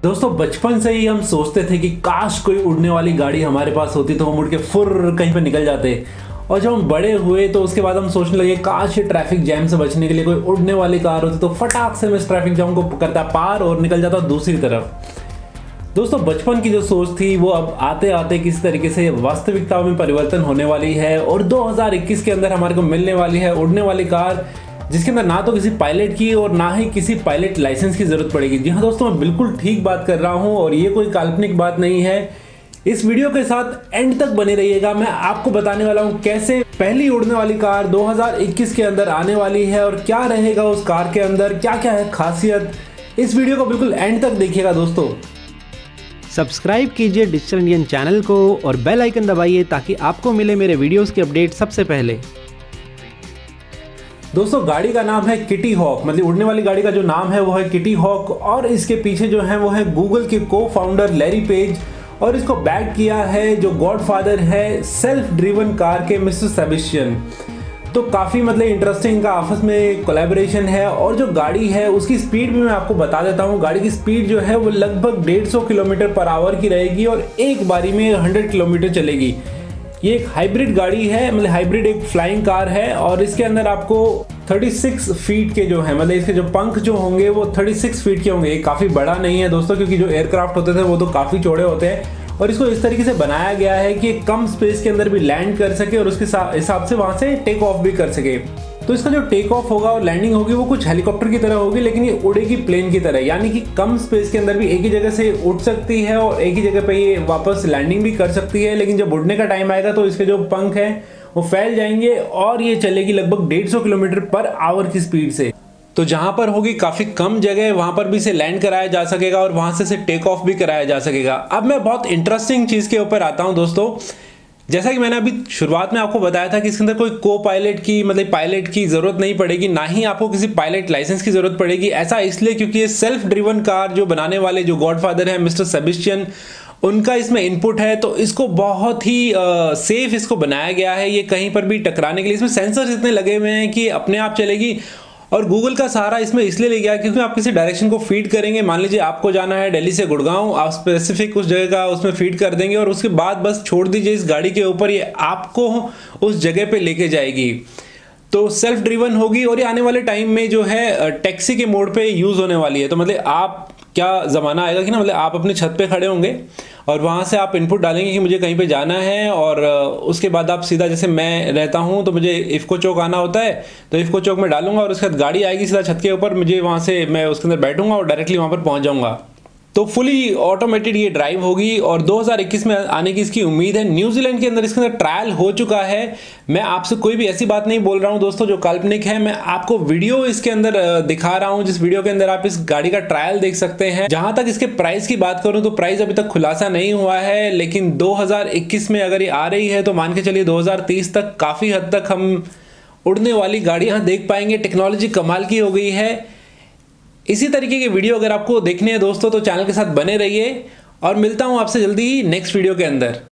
दोस्तों बचपन से ही हम सोचते थे कि काश कोई उड़ने वाली गाड़ी हमारे पास होती तो हम उड़ के फुर कहीं पे निकल जाते। और जब हम बड़े हुए तो उसके बाद हम सोचने लगे काश ये ट्रैफिक जैम से बचने के लिए कोई उड़ने वाली कार होती तो फटाक से मैं इस ट्रैफिक जैम को करता पार और निकल जाता दूसरी तरफ। दोस्तों बचपन की जो सोच थी वो अब आते आते किसी तरीके से वास्तविकता में परिवर्तन होने वाली है और 2021 के अंदर हमारे को मिलने वाली है उड़ने वाली कार, जिसके अंदर ना तो किसी पायलट की और ना ही किसी पायलट लाइसेंस की जरूरत पड़ेगी। जी हाँ दोस्तों, मैं बिल्कुल ठीक बात कर रहा हूं और ये कोई काल्पनिक बात नहीं है। इस वीडियो के साथ एंड तक बने रहिएगा। मैं आपको बताने वाला हूं कैसे पहली उड़ने वाली कार 2021 के अंदर आने वाली है और क्या रहेगा उस कार के अंदर, क्या क्या है खासियत। इस वीडियो को बिल्कुल एंड तक देखिएगा दोस्तों। सब्सक्राइब कीजिए डिजिटल इंडियन चैनल को और बेल आइकन दबाइए ताकि आपको मिले मेरे वीडियोस की अपडेट सबसे पहले। दोस्तों गाड़ी का नाम है किटी हॉक, मतलब उड़ने वाली गाड़ी का जो नाम है वो है किटी हॉक और इसके पीछे जो है वो है गूगल के को फाउंडर लैरी पेज और इसको बैक किया है जो गॉडफादर है सेल्फ ड्रिवन कार के मिस्टर सेबेस्टियन। तो काफ़ी मतलब इंटरेस्टिंग का आपस में कोलैबोरेशन है। और जो गाड़ी है उसकी स्पीड भी मैं आपको बता देता हूँ। गाड़ी की स्पीड जो है वो लगभग 150 किलोमीटर पर आवर की रहेगी और एक बारी में 100 किलोमीटर चलेगी। ये एक हाइब्रिड गाड़ी है, मतलब हाइब्रिड एक फ्लाइंग कार है और इसके अंदर आपको 36 फीट के जो है, मतलब इसके जो पंख जो होंगे वो 36 फीट के होंगे। ये काफ़ी बड़ा नहीं है दोस्तों, क्योंकि जो एयरक्राफ्ट होते थे वो तो काफ़ी चौड़े होते हैं और इसको इस तरीके से बनाया गया है कि कम स्पेस के अंदर भी लैंड कर सके और उसके हिसाब से वहाँ से टेक ऑफ भी कर सके। तो इसका जो टेक ऑफ होगा और लैंडिंग होगी वो कुछ हेलीकॉप्टर की तरह होगी, लेकिन ये उड़ेगी प्लेन की तरह, यानी कि कम स्पेस के अंदर भी एक ही जगह से उड़ सकती है और एक ही जगह पे ये वापस लैंडिंग भी कर सकती है। लेकिन जब उड़ने का टाइम आएगा तो इसके जो पंख हैं वो फैल जाएंगे और ये चलेगी लगभग 150 किलोमीटर पर आवर की स्पीड से। तो जहां पर होगी काफी कम जगह वहां पर भी इसे लैंड कराया जा सकेगा और वहां से टेक ऑफ भी कराया जा सकेगा। अब मैं बहुत इंटरेस्टिंग चीज के ऊपर आता हूं दोस्तों। जैसा कि मैंने अभी शुरुआत में आपको बताया था कि इसके अंदर कोई को पायलट की मतलब पायलट की जरूरत नहीं पड़ेगी, ना ही आपको किसी पायलट लाइसेंस की जरूरत पड़ेगी। ऐसा इसलिए क्योंकि ये सेल्फ ड्रिवन कार जो बनाने वाले जो गॉडफादर है मिस्टर सेबेस्टियन, उनका इसमें इनपुट है। तो इसको बहुत ही सेफ इसको बनाया गया है। ये कहीं पर भी टकराने के लिए इसमें सेंसर्स इतने लगे हुए हैं कि अपने आप चलेगी। और गूगल का सहारा इसमें इसलिए ले गया क्योंकि आप किसी डायरेक्शन को फीड करेंगे, मान लीजिए आपको जाना है दिल्ली से गुड़गांव, आप स्पेसिफिक उस जगह का उसमें फीड कर देंगे और उसके बाद बस छोड़ दीजिए इस गाड़ी के ऊपर, ये आपको उस जगह पे लेके जाएगी। तो सेल्फ ड्रिवन होगी और ये आने वाले टाइम में जो है टैक्सी के मोड पे यूज होने वाली है। तो मतलब आप क्या ज़माना आएगा कि ना, मतलब आप अपनी छत पे खड़े होंगे और वहाँ से आप इनपुट डालेंगे कि मुझे कहीं पे जाना है और उसके बाद आप सीधा, जैसे मैं रहता हूँ तो मुझे इफ़को चौक आना होता है, तो इफ़को चौक में डालूंगा और उसके बाद गाड़ी आएगी सीधा छत के ऊपर, मुझे वहाँ से मैं उसके अंदर बैठूंगा और डायरेक्टली वहाँ पर पहुँच जाऊँगा। तो फुली ऑटोमेटेड ये ड्राइव होगी और 2021 में आने की इसकी उम्मीद है। न्यूजीलैंड के अंदर इसके अंदर ट्रायल हो चुका है। मैं आपसे कोई भी ऐसी बात नहीं बोल रहा हूं दोस्तों जो काल्पनिक है, मैं आपको वीडियो इसके अंदर दिखा रहा हूं, जिस वीडियो के अंदर आप इस गाड़ी का ट्रायल देख सकते हैं। जहां तक इसके प्राइस की बात करूं तो प्राइस अभी तक खुलासा नहीं हुआ है, लेकिन 2021 में अगर ये आ रही है तो मान के चलिए 2030 तक काफ़ी हद तक हम उड़ने वाली गाड़ियाँ देख पाएंगे। टेक्नोलॉजी कमाल की हो गई है। इसी तरीके के वीडियो अगर आपको देखने हैं दोस्तों तो चैनल के साथ बने रहिए और मिलता हूं आपसे जल्दी ही नेक्स्ट वीडियो के अंदर।